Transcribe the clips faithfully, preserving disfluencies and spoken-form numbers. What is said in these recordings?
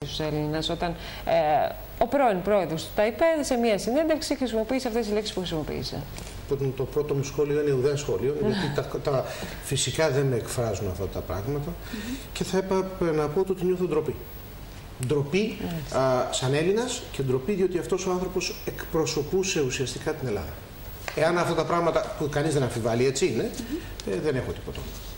Έλληνας, όταν ε, ο πρώην πρόεδρος του ΤΑΙΠΕΔ σε μια συνέντευξη χρησιμοποίησε αυτές τις λέξεις που χρησιμοποίησε. Το, το πρώτο μου σχόλιο είναι ουδέν σχόλιο, γιατί τα, τα, φυσικά δεν με εκφράζουν αυτά τα πράγματα mm-hmm. και θα έπρεπε να πω ότι νιώθω ντροπή. Ντροπή mm-hmm. α, σαν Έλληνας και ντροπή διότι αυτός ο άνθρωπος εκπροσωπούσε ουσιαστικά την Ελλάδα. Εάν αυτά τα πράγματα που κανείς δεν αμφιβάλλει έτσι είναι, mm-hmm. ε, δεν έχω τίποτα.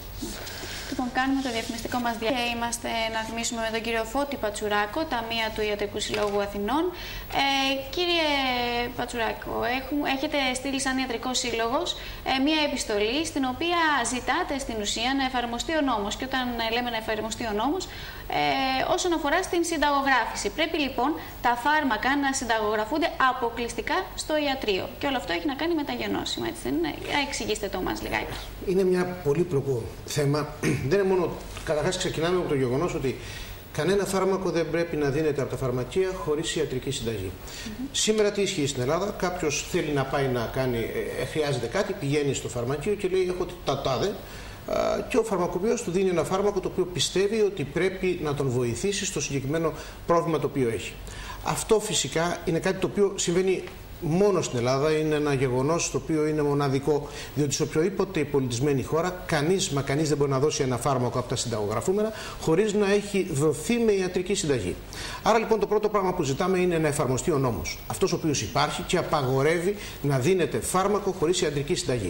Λοιπόν, κάνουμε το διαφημιστικό μας διάλειμμα και είμαστε να θυμίσουμε με τον κύριο Φώτη Πατσουράκο, ταμεία του Ιατρικού Συλλόγου Αθηνών. Ε, κύριε Πατσουράκο, έχουμε, έχετε στείλει σαν Ιατρικός Σύλλογος ε, μία επιστολή στην οποία ζητάτε στην ουσία να εφαρμοστεί ο νόμος. Και όταν λέμε να εφαρμοστεί ο νόμος, ε, όσον αφορά στην συνταγογράφηση. Πρέπει λοιπόν τα φάρμακα να συνταγογραφούνται αποκλειστικά στο ιατρείο. Και όλο αυτό έχει να κάνει με τα γενώσιμα, έτσι δεν είναι? Εξηγήστε το μας λιγάκι. Είναι μια πολύπλοκο θέμα. Δεν είναι μόνο. Καταρχάς, ξεκινάμε από το γεγονός ότι κανένα φάρμακο δεν πρέπει να δίνεται από τα φαρμακεία χωρίς ιατρική συνταγή. Mm-hmm. Σήμερα τι ισχύει στην Ελλάδα? Κάποιος θέλει να πάει να κάνει, ε, χρειάζεται κάτι, πηγαίνει στο φαρμακείο και λέει: έχω τα τάδε. Και ο φαρμακοποιός του δίνει ένα φάρμακο το οποίο πιστεύει ότι πρέπει να τον βοηθήσει στο συγκεκριμένο πρόβλημα το οποίο έχει. Αυτό φυσικά είναι κάτι το οποίο συμβαίνει μόνο στην Ελλάδα, είναι ένα γεγονός το οποίο είναι μοναδικό, διότι σε οποιοδήποτε πολιτισμένη χώρα κανείς μα κανείς δεν μπορεί να δώσει ένα φάρμακο από τα συνταγογραφούμενα χωρίς να έχει δοθεί με ιατρική συνταγή. Άρα λοιπόν το πρώτο πράγμα που ζητάμε είναι να εφαρμοστεί ο νόμος, αυτός ο οποίος υπάρχει και απαγορεύει να δίνεται φάρμακο χωρίς ιατρική συνταγή.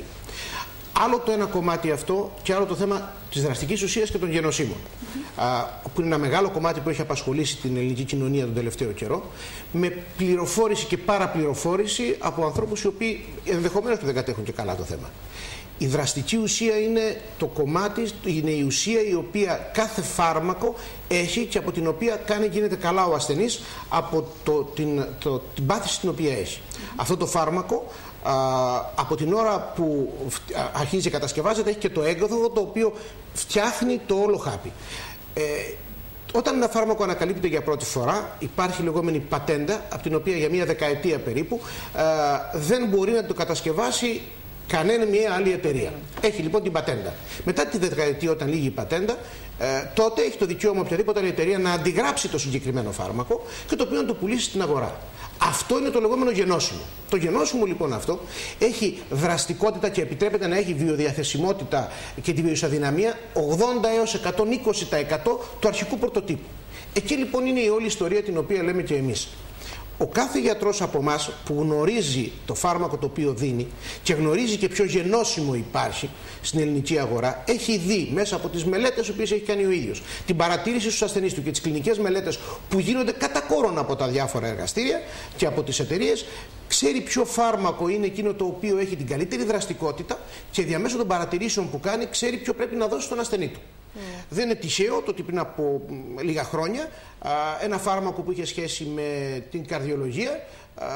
Άλλο το ένα κομμάτι αυτό και άλλο το θέμα της δραστικής ουσίας και των γενοσύμων. Mm-hmm. Α, που είναι ένα μεγάλο κομμάτι που έχει απασχολήσει την ελληνική κοινωνία τον τελευταίο καιρό, με πληροφόρηση και παραπληροφόρηση από ανθρώπους οι οποίοι ενδεχομένως δεν κατέχουν και καλά το θέμα. Η δραστική ουσία είναι το κομμάτι, είναι η ουσία η οποία κάθε φάρμακο έχει και από την οποία κάνει γίνεται καλά ο ασθενής από το, την, το, την πάθηση την οποία έχει. Mm-hmm. Αυτό το φάρμακο α, από την ώρα που αρχίζει και κατασκευάζεται έχει και το έγκαθο το οποίο φτιάχνει το όλο χάπι. Ε, Όταν ένα φάρμακο ανακαλύπτεται για πρώτη φορά, υπάρχει λεγόμενη πατέντα, από την οποία για μία δεκαετία περίπου α, δεν μπορεί να το κατασκευάσει κανένα μια άλλη εταιρεία. Έχει λοιπόν την πατέντα. Μετά τη δεκαετία, όταν λύγει η πατέντα, ε, τότε έχει το δικαίωμα οποιαδήποτε άλλη εταιρεία να αντιγράψει το συγκεκριμένο φάρμακο και το οποίο να το πουλήσει στην αγορά. Αυτό είναι το λεγόμενο γενώσιμο. Το γενώσιμο λοιπόν αυτό έχει δραστικότητα και επιτρέπεται να έχει βιοδιαθεσιμότητα και τη βιοεισοδυναμία ογδόντα έως εκατόν είκοσι τοις εκατό του αρχικού πρωτοτύπου. Εκεί λοιπόν είναι η όλη ιστορία την οποία λέμε και εμείς. Ο κάθε γιατρός από εμάς που γνωρίζει το φάρμακο το οποίο δίνει και γνωρίζει και ποιο γενώσιμο υπάρχει στην ελληνική αγορά, έχει δει μέσα από τις μελέτες που έχει κάνει ο ίδιος, την παρατήρηση στους ασθενείς του και τις κλινικές μελέτες που γίνονται κατά κόρον από τα διάφορα εργαστήρια και από τις εταιρείες, ξέρει ποιο φάρμακο είναι εκείνο το οποίο έχει την καλύτερη δραστικότητα και διαμέσου των παρατηρήσεων που κάνει ξέρει ποιο πρέπει να δώσει στον ασθενή του. Mm. Δεν είναι τυχαίο το ότι πριν από λίγα χρόνια α, ένα φάρμακο που είχε σχέση με την καρδιολογία α,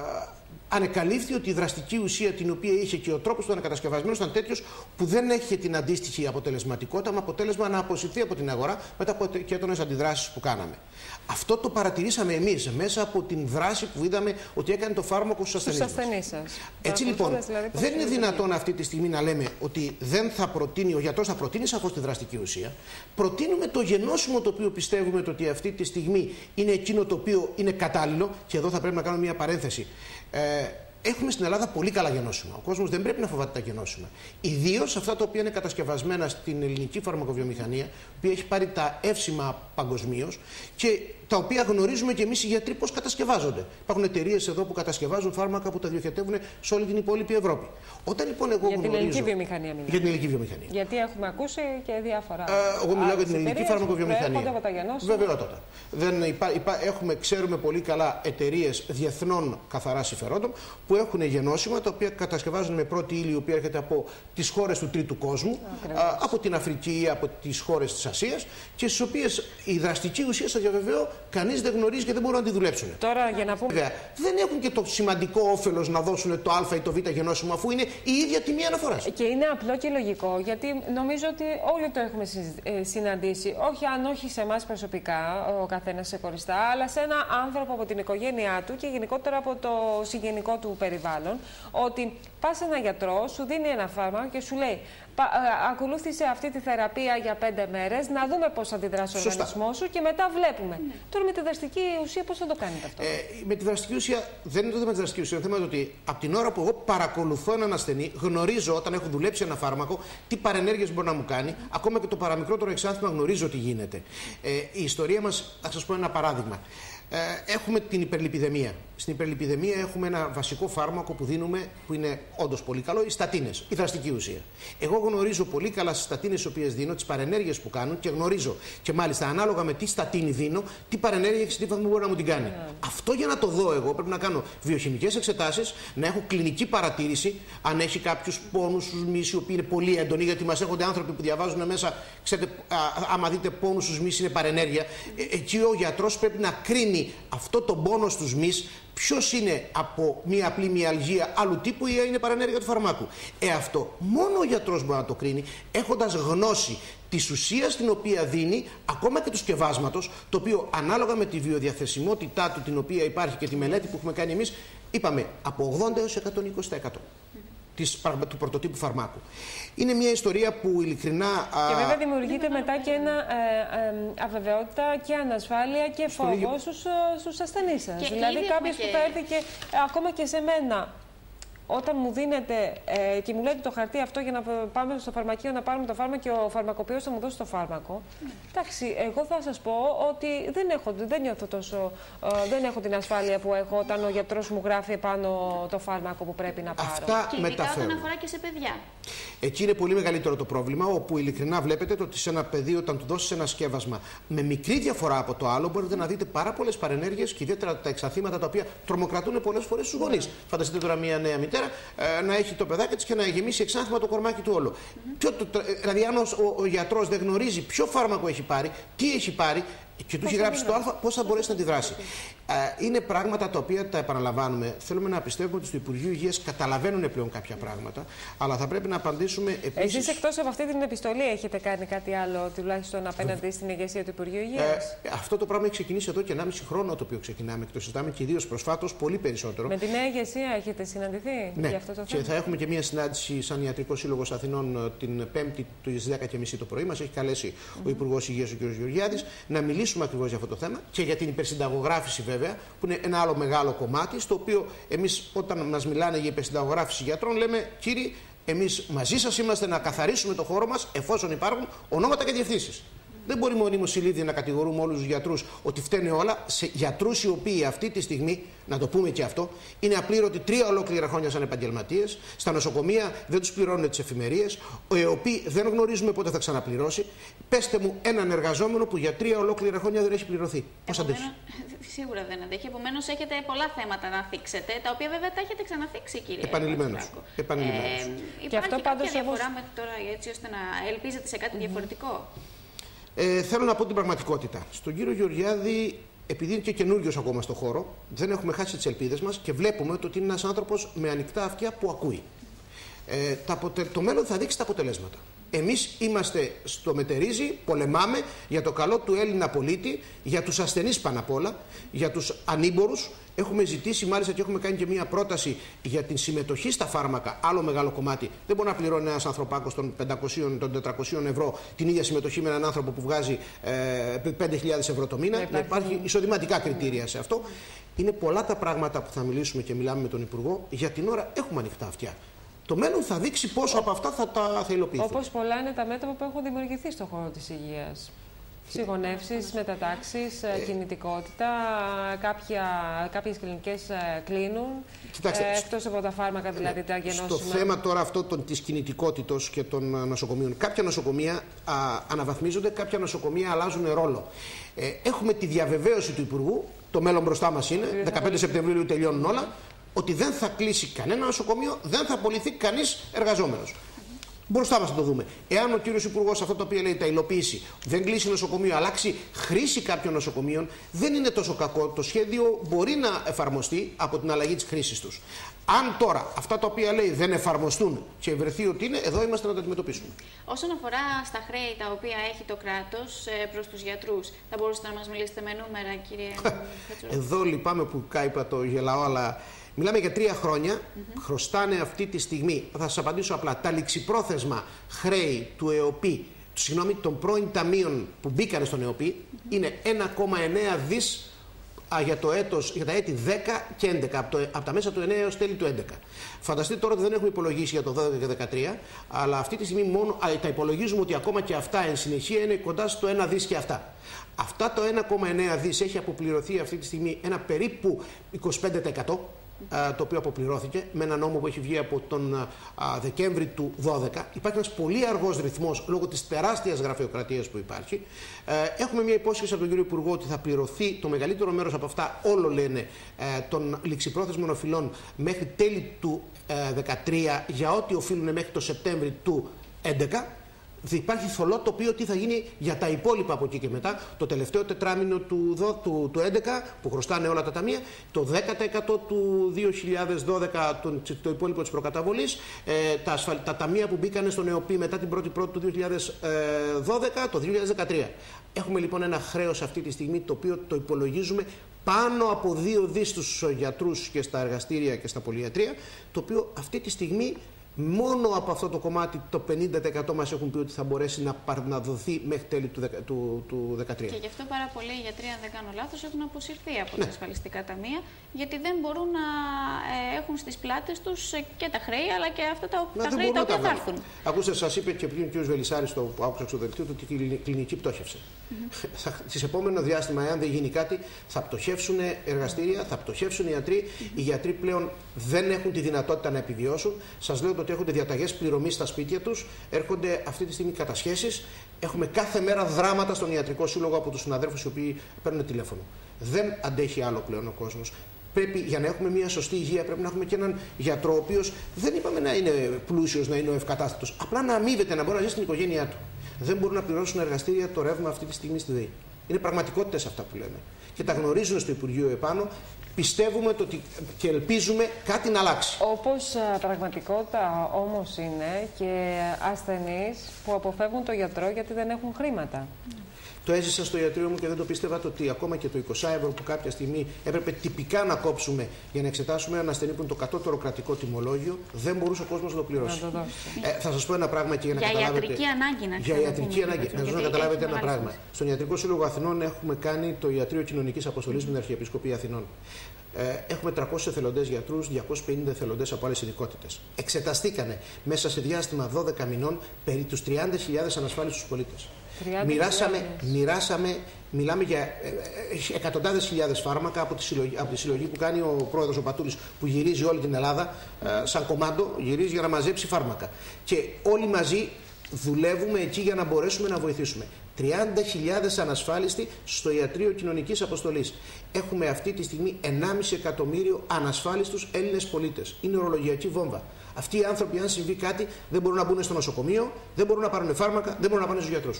ανεκαλύφθη ότι η δραστική ουσία την οποία είχε και ο τρόπος του ανακατασκευασμένος ήταν τέτοιος που δεν έχει την αντίστοιχη αποτελεσματικότητα με αποτέλεσμα να αποσυρθεί από την αγορά μετά από και έντονες αντιδράσεις που κάναμε. Αυτό το παρατηρήσαμε εμείς μέσα από την δράση που είδαμε ότι έκανε το φάρμακο στους ασθενείς. Στους ασθενείς σας. Έτσι λοιπόν, δηλαδή, δεν είναι δυνατόν αυτή τη στιγμή να λέμε ότι δεν θα προτείνει, ο γιατρός θα προτείνει σαφώς τη δραστική ουσία. Προτείνουμε το γενώσιμο το οποίο πιστεύουμε ότι αυτή τη στιγμή είναι εκείνο το οποίο είναι κατάλληλο, και εδώ θα πρέπει να κάνω μια παρένθεση. Ε, Έχουμε στην Ελλάδα πολύ καλά γενώσιμα. Ο κόσμος δεν πρέπει να φοβάται τα γενώσιμα. Ιδίως αυτά τα οποία είναι κατασκευασμένα στην ελληνική φαρμακοβιομηχανία, που έχει πάρει τα εύσημα παγκοσμίως και τα οποία γνωρίζουμε και εμείς οι γιατροί πώς κατασκευάζονται. Υπάρχουν εταιρείες εδώ που κατασκευάζουν φάρμακα που τα διοχετεύουν σε όλη την υπόλοιπη Ευρώπη. Όταν λοιπόν εγώ για γνωρίζω. την ελληνική βιομηχανία μιλάμε. Για την ελληνική βιομηχανία. Γιατί έχουμε ακούσει και διάφορα. Ε, εγώ μιλάω για την ελληνική φαρμακοβιομηχανία. Βεβαιότατα. Δεν υπά, υπά, έχουμε, ξέρουμε πολύ καλά εταιρείες διεθνών καθαρά συμφερόντων που έχουν γενώσιμα τα οποία κατασκευάζουν με πρώτη ύλη η οποία έρχεται από τις χώρες του τρίτου κόσμου, α, από την Αφρική, από τις χώρες της Ασίας και στις οποίες η δραστική ουσία, σας διαβεβαιώ, κανείς δεν γνωρίζει και δεν μπορούν να τη δουλέψουν. Τώρα για να πούμε. Βέβαια, δεν έχουν και το σημαντικό όφελος να δώσουν το Α ή το Β γενώσιμο, αφού είναι η ίδια τιμή αναφοράς. Και είναι απλό και λογικό, γιατί νομίζω ότι όλοι το έχουμε συναντήσει, όχι αν όχι σε εμάς προσωπικά, ο καθένας ξεχωριστά, αλλά σε ένα άνθρωπο από την οικογένειά του και γενικότερα από το συγγενικό του περιβάλλον, ότι πας σε έναν γιατρό, σου δίνει ένα φάρμακο και σου λέει ακολούθησε αυτή τη θεραπεία για πέντε μέρες, να δούμε πώς θα αντιδράσει ο οργανισμός σου και μετά βλέπουμε. Ναι. Τώρα με τη δραστική ουσία πώς θα το κάνετε αυτό? Ε, με τη δραστική ουσία δεν είναι το θέμα της δραστικής ουσίας. Είναι το θέμα ότι από την ώρα που εγώ παρακολουθώ έναν ασθενή, γνωρίζω όταν έχω δουλέψει ένα φάρμακο τι παρενέργειες μπορεί να μου κάνει, mm. ακόμα και το παραμικρότερο εξάνθημα γνωρίζω τι γίνεται. Ε, η ιστορία μας, θα σας πω ένα παράδειγμα. Ε, έχουμε την υπερλιπιδεμία. Στην υπερλιπιδεμία έχουμε ένα βασικό φάρμακο που δίνουμε, που είναι όντως πολύ καλό, οι στατίνες, η δραστική ουσία. Εγώ γνωρίζω πολύ καλά στις στατίνες τις οποίες δίνω, τις παρενέργειες που κάνουν και γνωρίζω και μάλιστα ανάλογα με τι στατίνη δίνω, τι παρενέργεια και σε τι βαθμό μπορεί να μου την κάνει. Yeah. Αυτό για να το δω εγώ πρέπει να κάνω βιοχημικές εξετάσεις, να έχω κλινική παρατήρηση, αν έχει κάποιους πόνους στους μυς οι οποίοι είναι πολύ έντονοι, γιατί μας έρχονται άνθρωποι που διαβάζουν μέσα, ξέρετε, α, άμα δείτε πόνους στους μυς είναι παρενέργεια. Ε, εκεί ο γιατρός πρέπει να κρίνει αυτό το πόνο στους μυς. Ποιος είναι από μία απλή μυαλγία άλλου τύπου ή είναι παρενέργεια του φαρμάκου. Ε, αυτό μόνο ο γιατρός μπορεί να το κρίνει, έχοντας γνώση της ουσίας την οποία δίνει, ακόμα και του σκευάσματος, το οποίο ανάλογα με τη βιοδιαθεσιμότητά του, την οποία υπάρχει και τη μελέτη που έχουμε κάνει εμείς, είπαμε από ογδόντα έως εκατόν είκοσι τοις εκατό. Της, του πρωτοτύπου φαρμάκου. Είναι μια ιστορία που ειλικρινά... Και βέβαια δημιουργείται μετά και ένα ε, ε, αβεβαιότητα και ανασφάλεια και φόβο ίδιο... στους, στους ασθενείς σας. Δηλαδή κάποιος και... που θα έρθει και ε, ακόμα και σε μένα, όταν μου δίνετε ε, και μου λέτε το χαρτί αυτό για να πάμε στο φαρμακείο να πάρουμε το φάρμακο και ο φαρμακοποιός θα μου δώσει το φάρμακο. Mm. Εντάξει, εγώ θα σας πω ότι δεν έχω, δεν νιώθω τόσο, ε, δεν έχω την ασφάλεια που έχω όταν ο γιατρός μου γράφει επάνω το φάρμακο που πρέπει να πάρω. Αυτά και ειδικά όταν αφορά και σε παιδιά. Εκεί είναι πολύ μεγαλύτερο το πρόβλημα, όπου ειλικρινά βλέπετε ότι σε ένα παιδί, όταν του δώσει ένα σκεύασμα με μικρή διαφορά από το άλλο, μπορείτε να δείτε πάρα πολλές παρενέργειες και ιδιαίτερα τα εξαθήματα τα οποία τρομοκρατούν πολλές φορές στους γονείς. Mm. Φανταστείτε τώρα μια νέα μητέρα ε, να έχει το παιδάκι της και να γεμίσει εξάνθημα το κορμάκι του όλο. Mm-hmm. Ποιο, το, δηλαδή, αν ο, ο, ο γιατρός δεν γνωρίζει ποιο φάρμακο έχει πάρει, τι έχει πάρει και του έχει γράψει το Α, πώς θα μπορέσει να αντιδράσει. Ε, είναι πράγματα τα οποία τα επαναλαμβάνουμε. Θέλουμε να πιστεύουμε ότι στο Υπουργείο Υγείας καταλαβαίνουν πλέον κάποια πράγματα, αλλά θα πρέπει να απαντήσουμε επίσης. Εσείς εκτός από αυτή την επιστολή έχετε κάνει κάτι άλλο, τουλάχιστον απέναντι στην ηγεσία του Υπουργείου Υγείας? Ε, αυτό το πράγμα έχει ξεκινήσει εδώ και ενάμιση χρόνο το οποίο ξεκινάμε και το συζητάμε και ιδίως προσφάτως πολύ περισσότερο. Με τη νέα ηγεσία έχετε συναντηθεί ναι. για αυτό το θέμα? Και θα έχουμε και μια συνάντηση σαν Ιατρικός Σύλλογος Αθηνών την Πέμπτη στις δέκα και μισή το πρωί. Μας έχει καλέσει mm-hmm. ο Υπουργός Υγείας ο κ. Γεωργιάδης να μιλήσουμε ακριβώς για αυτό το θέμα και για την υπερσυνταγογράφηση βέβαια, που είναι ένα άλλο μεγάλο κομμάτι, στο οποίο εμείς όταν μας μιλάνε για υπερσυνταγογράφηση γιατρών λέμε κύριοι, εμείς μαζί σας είμαστε να καθαρίσουμε το χώρο μας εφόσον υπάρχουν ονόματα και διευθύνσεις. Δεν μπορεί μονίμως ηλίδια να κατηγορούμε όλους τους γιατρούς ότι φταίνε όλα σε γιατρούς οι οποίοι αυτή τη στιγμή, να το πούμε και αυτό, είναι απλήρωτοι τρία ολόκληρα χρόνια σαν επαγγελματίες. Στα νοσοκομεία δεν τους πληρώνουν τις εφημερίες, οι οποίοι δεν γνωρίζουμε πότε θα ξαναπληρώσει. Πέστε μου έναν εργαζόμενο που για τρία ολόκληρα χρόνια δεν έχει πληρωθεί. Πώς αντέχει? Σίγουρα δεν αντέχει. Επομένως, έχετε πολλά θέματα να θίξετε, τα οποία βέβαια τα έχετε ξαναθίξει, κύριε. Επανειλημμένως. Επανειλημμένως. Ε, υπάρχει και αυτό κάποια διαφορά με τώρα, έτσι ώστε να ελπίζετε σε κάτι mm-hmm. διαφορετικό? Ε, θέλω να πω την πραγματικότητα. Στον κύριο Γεωργιάδη, επειδή είναι και καινούριος ακόμα στον χώρο, δεν έχουμε χάσει τις ελπίδες μας και βλέπουμε ότι είναι ένας άνθρωπος με ανοιχτά αυτιά που ακούει. Ε, τα, το μέλλον θα δείξει τα αποτελέσματα. Εμείς είμαστε στο μετερίζει, πολεμάμε για το καλό του Έλληνα πολίτη, για τους ασθενείς πάνω απ' όλα, για τους ανήμπορους. Έχουμε ζητήσει μάλιστα και έχουμε κάνει και μία πρόταση για την συμμετοχή στα φάρμακα, άλλο μεγάλο κομμάτι. Δεν μπορεί να πληρώνει ένας ανθρωπάκος των πεντακόσια των τετρακοσίων ευρώ την ίδια συμμετοχή με έναν άνθρωπο που βγάζει ε, πέντε χιλιάδες ευρώ το μήνα. Να υπάρχει εισοδηματικά κριτήρια σε αυτό. Είναι πολλά τα πράγματα που θα μιλήσουμε και μιλάμε με τον Υπουργό. Για την ώρα έχουμε ανοιχτά αυτιά. Το μέλλον θα δείξει πόσο από αυτά θα τα θα υλοποιηθούν. Όπως πολλά είναι τα μέτωπα που έχουν δημιουργηθεί στον χώρο της υγείας. Συγγονεύσεις, μετατάξεις, ε, κινητικότητα, κάποια, κάποιες κλινικές κλείνουν, Κοιτάξτε, ε, εκτός από τα φάρμακα δηλαδή τα γενώσιμα. Στο θέμα τώρα αυτό των, της κινητικότητας και των νοσοκομείων, κάποια νοσοκομεία α, αναβαθμίζονται, κάποια νοσοκομεία αλλάζουν ρόλο. Ε, έχουμε τη διαβεβαίωση του Υπουργού, το μέλλον μπροστά μας είναι, δεκαπέντε Σεπτεμβρίου τελειώνουν όλα, ότι δεν θα κλείσει κανένα νοσοκομείο, δεν θα απολυθεί κανείς εργαζόμενος. Μπροστά μας θα το δούμε. Εάν ο κύριος Υπουργός αυτό το οποίο λέει τα υλοποιήσει, δεν κλείσει νοσοκομείο, αλλάξει χρήση κάποιων νοσοκομείων, δεν είναι τόσο κακό. Το σχέδιο μπορεί να εφαρμοστεί από την αλλαγή της χρήσης τους. Αν τώρα αυτά τα οποία λέει δεν εφαρμοστούν και βρεθεί ότι είναι, εδώ είμαστε να τα αντιμετωπίσουμε. Όσον αφορά στα χρέη τα οποία έχει το κράτος προς τους γιατρούς, θα μπορούσατε να μας μιλήσετε με νούμερα, κύριε Πατσουράκο? Εδώ λυπάμαι που κάιπα το γελάω, αλλά Μιλάμε για τρία χρόνια. Mm-hmm. Χρωστάνε αυτή τη στιγμή, θα σας απαντήσω απλά, τα ληξιπρόθεσμα χρέη του ΕΟΠΗ, συγγνώμη, των πρώην ταμείων που μπήκανε στον ΕΟΠΗ, mm-hmm. είναι ένα κόμμα εννέα δις α, για, το έτος, για τα έτη δέκα και έντεκα, από, το, από τα μέσα του εννέα έως τέλη του έντεκα. Φανταστείτε τώρα ότι δεν έχουμε υπολογίσει για το δώδεκα και δεκατρία, αλλά αυτή τη στιγμή μόνο α, τα υπολογίζουμε ότι ακόμα και αυτά εν συνεχεία είναι κοντά στο ένα δις και αυτά. Αυτά το ένα κόμμα εννέα δις έχει αποπληρωθεί αυτή τη στιγμή ένα περίπου είκοσι πέντε τοις εκατό. Το οποίο αποπληρώθηκε με ένα νόμο που έχει βγει από τον α, Δεκέμβρη του δώδεκα. Υπάρχει ένας πολύ αργός ρυθμός λόγω της τεράστιας γραφειοκρατίας που υπάρχει. Ε, έχουμε μια υπόσχεση από τον κύριο Υπουργό ότι θα πληρωθεί το μεγαλύτερο μέρος από αυτά, όλο λένε, ε, των ληξιπρόθεσμων οφειλών μέχρι τέλη του ε, δεκατρία για ό,τι οφείλουν μέχρι το Σεπτέμβρη του έντεκα. Υπάρχει θολό τοπίο τι θα γίνει για τα υπόλοιπα από εκεί και μετά. Το τελευταίο τετράμινο του, του, του έντεκα που χρωστάνε όλα τα ταμεία, το δέκα τοις εκατό του δύο χιλιάδες δώδεκα το, το υπόλοιπο της προκαταβολής, ε, τα, ασφαλ, τα ταμεία που μπήκανε στον ΕΟΠΗ μετά την πρώτη πρώτη του δύο χιλιάδες δώδεκα, το δύο χιλιάδες δεκατρία. Έχουμε λοιπόν ένα χρέος αυτή τη στιγμή το οποίο το υπολογίζουμε πάνω από δύο δις στους γιατρούς και στα εργαστήρια και στα πολυιατρία, το οποίο αυτή τη στιγμή μόνο από αυτό το κομμάτι το πενήντα τοις εκατό μας έχουν πει ότι θα μπορέσει να, να δοθεί μέχρι τέλη του, του, του, του δεκατρία. Και γι' αυτό πάρα πολλοί γιατροί, αν δεν κάνω λάθος, έχουν αποσυρθεί από ναι. τα ασφαλιστικά ταμεία, γιατί δεν μπορούν να ε, έχουν στις πλάτες τους και τα χρέη, αλλά και αυτά τα, τα χρέη τα οποία θα έρθουν. Ακούστε, σας είπε και πριν ο κ. Βελισσάρης, το που άκουσα στο δελτίο, ότι η κλινική πτώχευσε. Mm-hmm. Στις επόμενο διάστημα, εάν δεν γίνει κάτι, θα πτωχεύσουν εργαστήρια, θα πτωχεύσουν οι ιατροί. Mm-hmm. Οι γιατροί πλέον δεν έχουν τη δυνατότητα να επιβιώσουν. Σας λέω ότι έρχονται διαταγές πληρωμής στα σπίτια τους, έρχονται αυτή τη στιγμή κατασχέσεις. Έχουμε κάθε μέρα δράματα στον Ιατρικό Σύλλογο από τους συναδέλφους οι οποίοι παίρνουν τηλέφωνο. Δεν αντέχει άλλο πλέον ο κόσμος. Πρέπει, για να έχουμε μια σωστή υγεία, πρέπει να έχουμε και έναν γιατρό, ο οποίος δεν είπαμε να είναι πλούσιος, να είναι ο ευκατάστατος. Απλά να αμείβεται, να μπορεί να ζει στην οικογένειά του. Δεν μπορούν να πληρώσουν εργαστήρια το ρεύμα αυτή τη στιγμή στη ΔΕΗ. Είναι πραγματικότητες αυτά που λέμε. Και τα γνωρίζουν στο Υπουργείο επάνω. Πιστεύουμε το ότι και ελπίζουμε κάτι να αλλάξει. Όπως πραγματικότητα όμως είναι και ασθενείς που αποφεύγουν το γιατρό γιατί δεν έχουν χρήματα. Το έζησα στο ιατρείο μου και δεν το πίστευα το ότι ακόμα και το είκοσι ευρώ που κάποια στιγμή έπρεπε τυπικά να κόψουμε για να εξετάσουμε έναν ασθενή που είναι το κατώτερο κρατικό τιμολόγιο, δεν μπορούσε ο κόσμος να το πληρώσει. Να το ε, θα σας πω ένα πράγμα και για να για καταλάβετε. Ιατρική ανάγκη, να για ιατρική ανάγκη. Να σας να καταλάβετε ένα πράγμα. Στον Ιατρικό Σύλλογο Αθηνών έχουμε κάνει το Ιατρείο Κοινωνικής Αποστολής με την Αρχιεπισκοπή Αθηνών. Ε, έχουμε τριακόσιους εθελοντές γιατρούς, διακόσιους πενήντα εθελοντές από άλλες ειδικότητες. Εξεταστήκανε μέσα σε διάστημα δώδεκα μηνών περί τους τριάντα χιλιάδες ανασφάλιστους πολίτες. Μοιράσαμε, μοιράσαμε, μιλάμε για ε, ε, εκατοντάδες χιλιάδες φάρμακα από τη, συλλογή, από τη συλλογή που κάνει ο πρόεδρος ο Πατούλης, που γυρίζει όλη την Ελλάδα ε, σαν κομμάντο, γυρίζει για να μαζέψει φάρμακα. Και όλοι μαζί δουλεύουμε εκεί για να μπορέσουμε να βοηθήσουμε. τριάντα χιλιάδες ανασφάλιστοι στο Ιατρείο Κοινωνικής Αποστολής. Έχουμε αυτή τη στιγμή ενάμιση εκατομμύριο ανασφάλιστους Έλληνες πολίτες. Είναι ορολογιακή βόμβα. Αυτοί οι άνθρωποι, αν συμβεί κάτι, δεν μπορούν να μπουν στο νοσοκομείο, δεν μπορούν να πάρουν φάρμακα, δεν μπορούν να πάνε στους γιατρούς.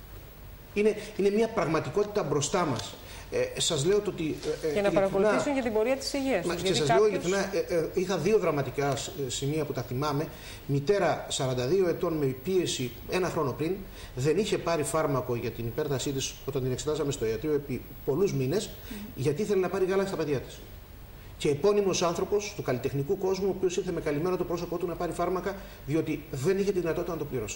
Είναι, είναι μια πραγματικότητα μπροστά μας. Ε, σας λέω το ότι. Ε, και να παρακολουθήσουν για την πορεία της υγείας τους. Και σας κάποιος... λέω ειλικρινά, ε, ε, είχα δύο δραματικά σημεία που τα θυμάμαι. Μητέρα σαράντα δύο ετών με πίεση ένα χρόνο πριν, δεν είχε πάρει φάρμακο για την υπέρτασή της όταν την εξετάσαμε στο ιατρείο επί πολλούς μήνες, mm-hmm. γιατί ήθελε να πάρει γάλα στα παιδιά της. Και επώνυμος άνθρωπος του καλλιτεχνικού κόσμου, ο οποίος ήρθε με καλυμμένο το πρόσωπό του να πάρει φάρμακα, διότι δεν είχε τη δυνατότητα να το πληρώσει.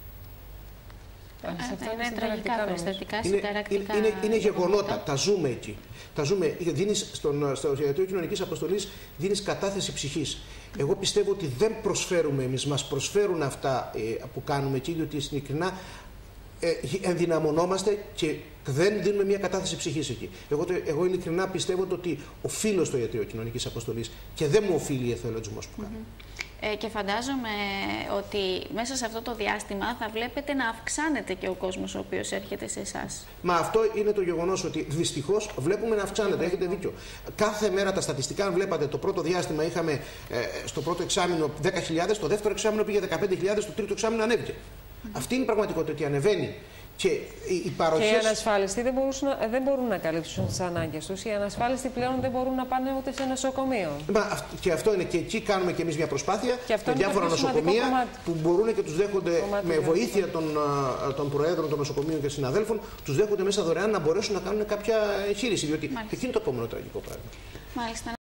Είναι τραγικά περιστατικά, συνταρακτικά. Είναι, είναι, είναι γεγονότα, τα ζούμε εκεί. Τα ζούμε. Δίνεις στον, στο Ιατρείο Κοινωνικής Αποστολής δίνεις κατάθεση ψυχής. Εγώ πιστεύω ότι δεν προσφέρουμε εμείς, μας προσφέρουν αυτά ε, που κάνουμε εκεί, διότι ειλικρινά ε, ενδυναμωνόμαστε και δεν δίνουμε μια κατάθεση ψυχής εκεί. Εγώ, το, εγώ ειλικρινά πιστεύω το ότι οφείλω στο Ιατρείο Κοινωνικής Αποστολής και δεν μου οφείλει η εθελοντισμός που κάνω. Mm-hmm. Ε, και φαντάζομαι ότι μέσα σε αυτό το διάστημα θα βλέπετε να αυξάνεται και ο κόσμος ο οποίος έρχεται σε εσάς. Μα αυτό είναι το γεγονός ότι δυστυχώς βλέπουμε να αυξάνεται. Έχετε δίκιο. Κάθε μέρα τα στατιστικά, αν βλέπατε, το πρώτο διάστημα είχαμε ε, στο πρώτο εξάμηνο δέκα χιλιάδες, το δεύτερο εξάμηνο πήγε δεκαπέντε χιλιάδες, το τρίτο εξάμηνο ανέβηκε. Mm-hmm. Αυτή είναι η πραγματικότητα, ότι ανεβαίνει. Και οι παροχές... Και οι ανασφάλιστοι δεν, να, δεν μπορούν να καλύψουν τις ανάγκες τους. Οι ανασφάλιστοι πλέον δεν μπορούν να πάνε ούτε σε νοσοκομείο. Μα, και αυτό είναι. Και εκεί κάνουμε και εμείς μια προσπάθεια με διάφορα νοσοκομεία κομμάτι. Που μπορούν και τους δέχονται κομμάτι με βοήθεια των, των προέδρων των νοσοκομείων και συναδέλφων, τους δέχονται μέσα δωρεάν να μπορέσουν να κάνουν κάποια εγχείρηση. Διότι εκεί είναι το επόμενο τραγικό πράγμα. Μάλιστα.